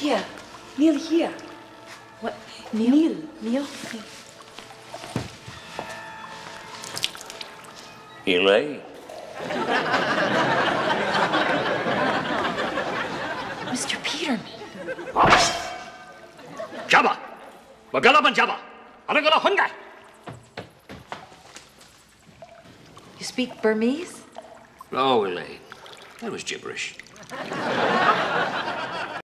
Here. Kneel here. What? Kneel. Kneel. Elaine. Mr. Peterman. 잡아. 먹으라면 잡아. 하는 거나 혼가. You speak Burmese? No, Elaine. That was gibberish.